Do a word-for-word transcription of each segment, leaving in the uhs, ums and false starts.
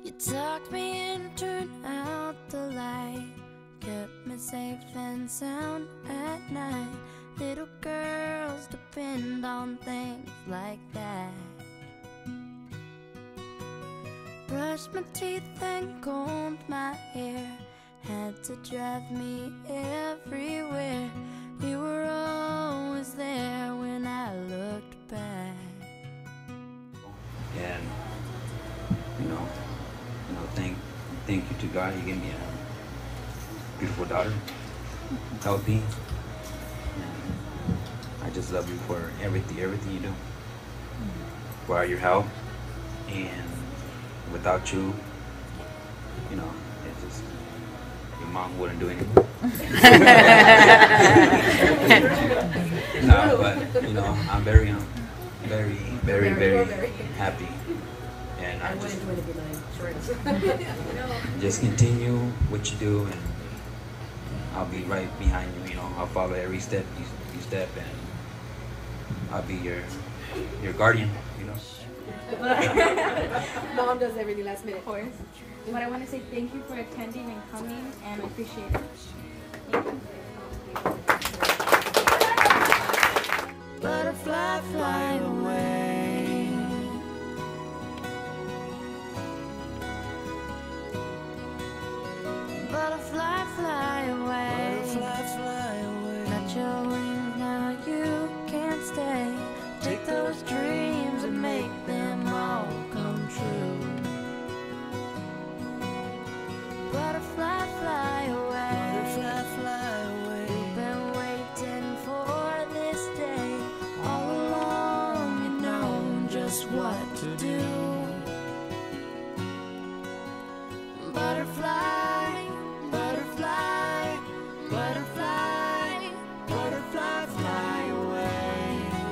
You tucked me in, turned out the light, kept me safe and sound at night. Little girls depend on things like that. Brushed my teeth and combed my hair, had to drive me everywhere. You were always there when I looked back. And you know, you know, thank thank you to God. He gave me a beautiful daughter, healthy. And I just love you for everything, everything you do, for your help. And without you, you know, it's just your mom wouldn't do anything. No, but you know, I'm very, um, very, very, very happy. And I just, just continue what you do, and I'll be right behind you. You know, I'll follow every step you, you step, and I'll be your your guardian. You know. Mom does everything last minute. Of course. But I want to say thank you for attending and coming, and I appreciate it. Thank you. Butterfly, fly away. Butterfly, fly away. Butterfly, fly away. Got your wings, now you can't stay. Take those dreams and make them all come true. Butterfly, fly away. Butterfly, fly away. We've been waiting for this day all along. You know just what to do. Butterfly, butterfly, butterfly, butterfly, fly away.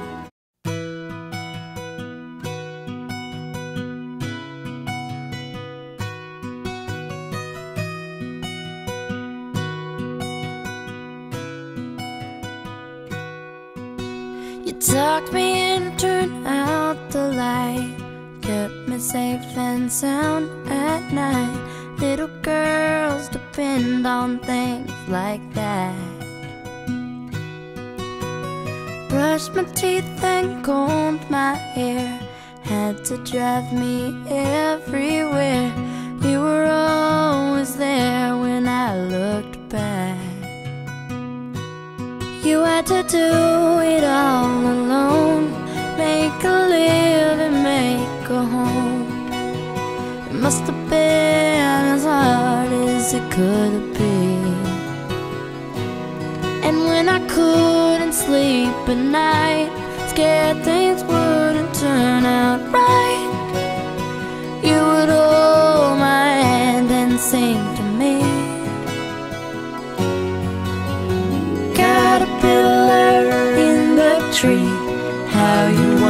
You tucked me in, turned out the light, kept me safe and sound at night. Little girls depend on things like that. Brushed my teeth and combed my hair, had to drive me everywhere. You were always there when I looked back. You had to do it all alone, make a living, make a home. It must have been as hard as it could have been. And when I couldn't sleep at night, scared things wouldn't turn out right, you would hold my hand and sing to me. Caterpillar in the tree, how you